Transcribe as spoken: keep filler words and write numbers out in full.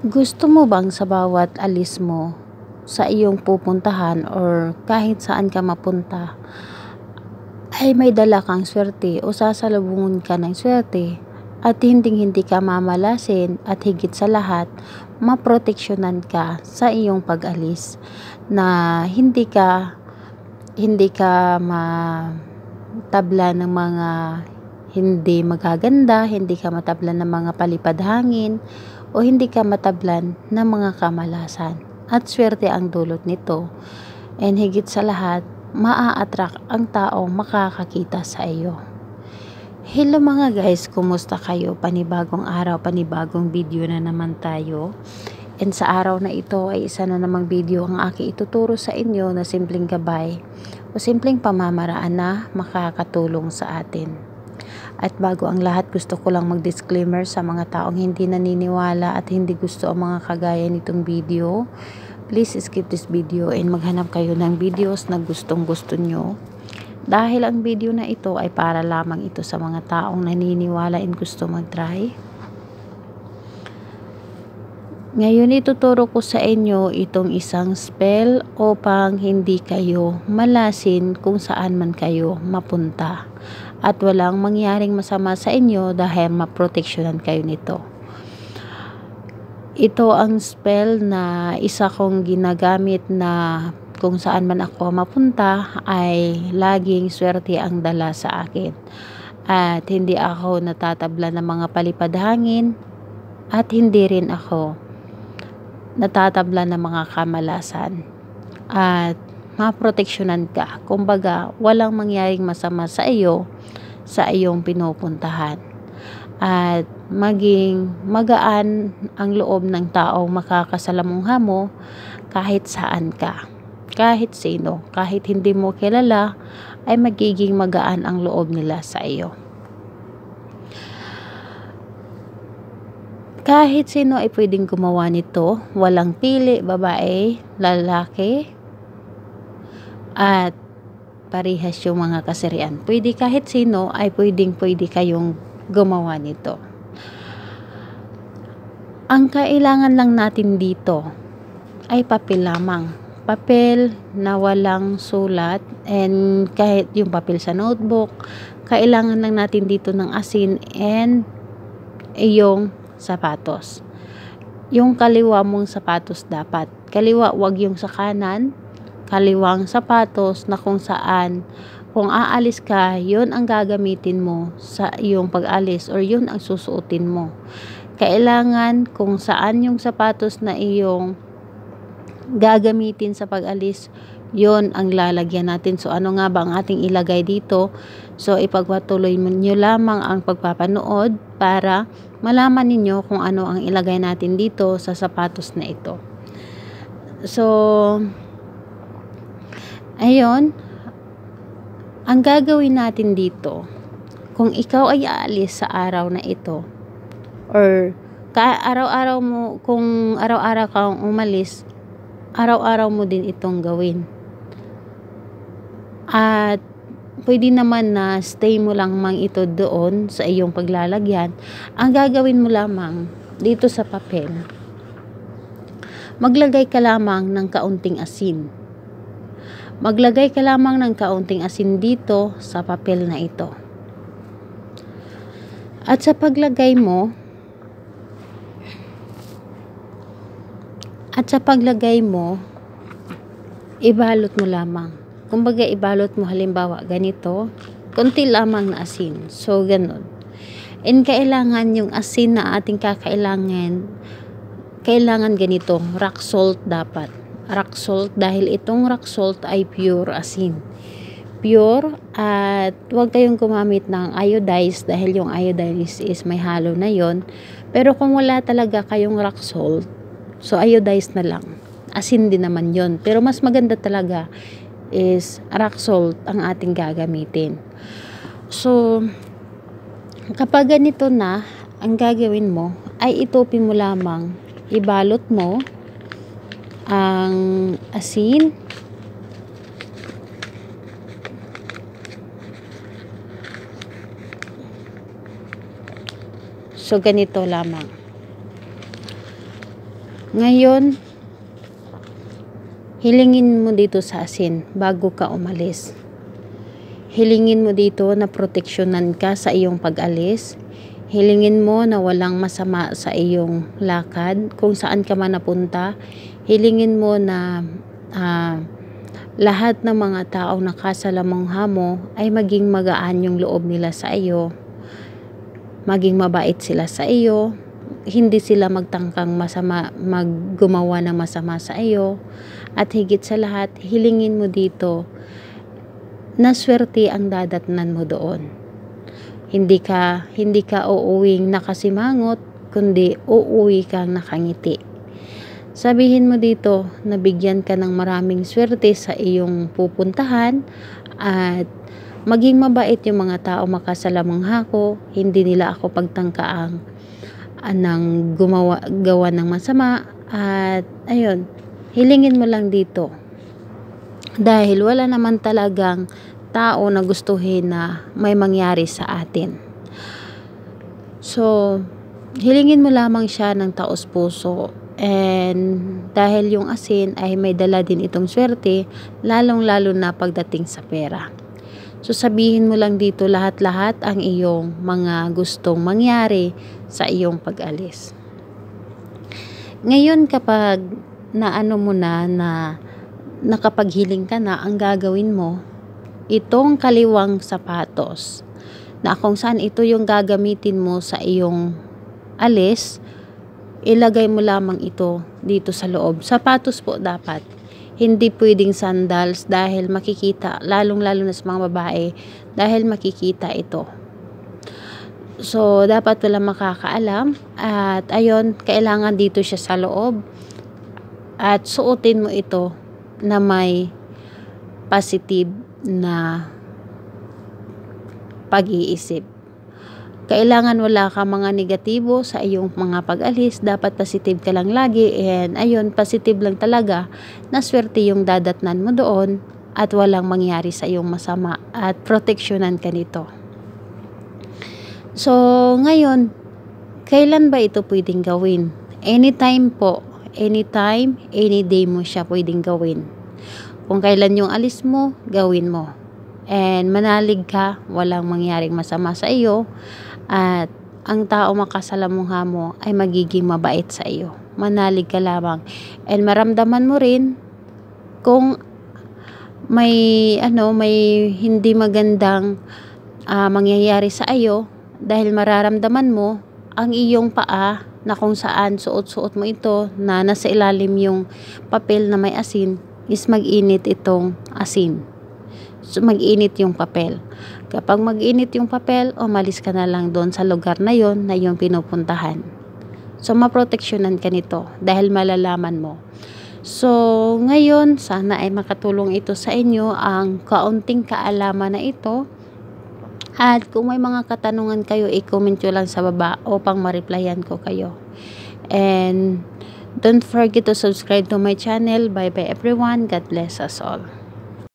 Gusto mo bang sa bawat alis mo sa iyong pupuntahan or kahit saan ka mapunta ay may dala kang swerte o sasalubungin ka ng swerte at hinding-hindi ka mamalasin at higit sa lahat, maproteksyonan ka sa iyong pag-alis na hindi ka hindi ka matabla ng mga hindi magaganda, hindi ka matablan ng mga palipad hangin, o hindi ka matablan ng mga kamalasan. At swerte ang dulot nito. And higit sa lahat, maa-attract ang taong makakakita sa iyo. Hello mga guys, kumusta kayo? Panibagong araw, panibagong video na naman tayo. And sa araw na ito ay isa na namang video ang aking ituturo sa inyo na simpleng gabay o simpleng pamamaraan na makakatulong sa atin. At bago ang lahat, gusto ko lang mag-disclaimer sa mga taong hindi naniniwala at hindi gusto ang mga kagaya nitong video. Please skip this video and maghanap kayo ng videos na gustong gusto nyo. Dahil ang video na ito ay para lamang ito sa mga taong naniniwala and gusto mag-try. Ngayon ituturo ko sa inyo itong isang spell upang hindi kayo malasin kung saan man kayo mapunta at walang mangyaring masama sa inyo dahil maproteksyonan kayo nito. Ito ang spell na isa kong ginagamit na kung saan man ako mapunta ay laging swerte ang dala sa akin at hindi ako natatabla ng mga palipad hangin at hindi rin ako natatabla ng mga kamalasan at maproteksyonan ka. Kumbaga, walang mangyaring masama sa iyo sa iyong pinupuntahan. At maging magaan ang loob ng taong makakasalamungha mo kahit saan ka. Kahit sino, kahit hindi mo kilala, ay magiging magaan ang loob nila sa iyo. Kahit sino ay pwedeng gumawa nito, walang pili, babae, lalaki, at parehas yung mga kasarian. Pwede kahit sino ay pwedeng pwede kayong gumawa nito. Ang kailangan lang natin dito ay papel lamang. Papel na walang sulat and kahit yung papel sa notebook, kailangan lang natin dito ng asin and iyong sapatos. Yung kaliwa mong sapatos dapat. Kaliwa, wag yung sa kanan. Kaliwang sapatos na kung saan kung aalis ka, yun ang gagamitin mo sa iyong pag-alis or yun ang susuotin mo. Kailangan kung saan yung sapatos na iyong gagamitin sa pag-alis, yun ang lalagyan natin. So ano nga ba ang ating ilagay dito? So ipagpatuloy nyo lamang ang pagpapanood para malaman ninyo kung ano ang ilagay natin dito sa sapatos na ito. So ayun, ang gagawin natin dito, kung ikaw ay aalis sa araw na ito, or ka araw-araw mo, kung araw-araw kang umalis, araw-araw mo din itong gawin. At pwede naman na stay mo lang mang ito doon sa iyong paglalagyan. Ang gagawin mo lamang dito sa papel, maglagay ka lamang ng kaunting asin. Maglagay ka lamang ng kaunting asin dito sa papel na ito. At sa paglagay mo, at sa paglagay mo, ibalot mo lamang. Kumbaga, ibalot mo halimbawa ganito, konti lamang na asin. So, ganun. And kailangan yung asin na ating kakailangan, kailangan ganito, rock salt dapat. Rock salt dahil itong rock salt ay pure asin. Pure at huwag kayong gumamit ng iodized dahil yung iodized is may halo na yon. Pero kung wala talaga kayong rock salt, so iodized na lang. Asin din naman yon. Pero mas maganda talaga is rock salt ang ating gagamitin. So kapag ganito na, ang gagawin mo ay itupin mo lamang, ibalot mo ang asin so ganito lamang. Ngayon, hilingin mo dito sa asin bago ka umalis. Hilingin mo dito na proteksyonan ka sa iyong pag-alis. Hilingin mo na walang masama sa iyong lakad kung saan ka man napunta. Hilingin mo na uh, lahat ng mga taong nakasalamangha mo ay maging magaan yung loob nila sa iyo. Maging mabait sila sa iyo. Hindi sila magtangkang masama, maggumawa ng masama sa iyo. At higit sa lahat, hilingin mo dito na swerte ang dadatnan mo doon. Hindi ka, hindi ka uuwing nakasimangot, kundi uuwi kang nakangiti. Sabihin mo dito na bigyan ka ng maraming swerte sa iyong pupuntahan at maging mabait yung mga tao makasalamangha ko. Hindi nila ako pagtangkaang ng gumawa, gawa ng masama. At ayun, hilingin mo lang dito. Dahil wala naman talagang tao na gustuhin na may mangyari sa atin. So, hilingin mo lamang siya ng taos puso. And dahil yung asin ay may dala din itong swerte, lalong-lalo na pagdating sa pera. So, sabihin mo lang dito lahat-lahat ang iyong mga gustong mangyari sa iyong pag-alis. Ngayon, kapag naano mo na na nakapaghiling ka na, ang gagawin mo, itong kaliwang sapatos, na kung saan ito yung gagamitin mo sa iyong alis, ilagay mo lamang ito dito sa loob. Sapatos po dapat. Hindi pwedeng sandals dahil makikita, lalong-lalo na sa mga babae, dahil makikita ito. So, dapat wala makakaalam. At ayun, kailangan dito siya sa loob. At suotin mo ito na may positive na pag-iisip. Kailangan wala ka mga negatibo sa iyong mga pag-alis. Dapat positive ka lang lagi. And ayun, positive lang talaga na swerte yung dadatnan mo doon at walang mangyari sa iyong masama at proteksyonan ka nito. So, ngayon, kailan ba ito pwedeng gawin? Anytime po. Anytime, any day mo siya pwedeng gawin. Kung kailan yung alis mo, gawin mo. And manalig ka, walang mangyaring masama sa iyo. At ang tao makasalamungha mo ay magiging mabait sa iyo. Manalig ka lamang. And maramdaman mo rin kung may ano, may hindi magandang uh, mangyayari sa iyo dahil mararamdaman mo ang iyong paa na kung saan suot-suot mo ito na nasa ilalim yung papel na may asin is mag-init itong asin. So, mag-init yung papel. Kapag mag-init yung papel, umalis ka na lang doon sa lugar na yon na yung pinupuntahan. So, maproteksyonan ka nito dahil malalaman mo. So, ngayon, sana ay makatulong ito sa inyo ang kaunting kaalaman na ito. At kung may mga katanungan kayo, i-comment nyo lang sa baba upang ma-replyan ko kayo. And don't forget to subscribe to my channel. Bye bye everyone. God bless us all.